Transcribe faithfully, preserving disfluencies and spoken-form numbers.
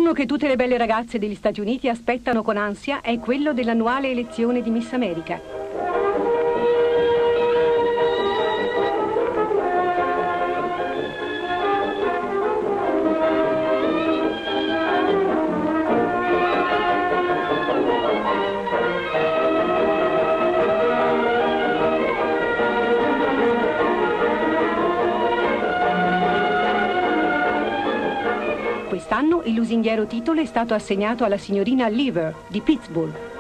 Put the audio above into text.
giorno che tutte le belle ragazze degli Stati Uniti aspettano con ansia è quello dell'annuale elezione di Miss America. Quest'anno il lusinghiero titolo è stato assegnato alla signorina Lever di Pittsburgh.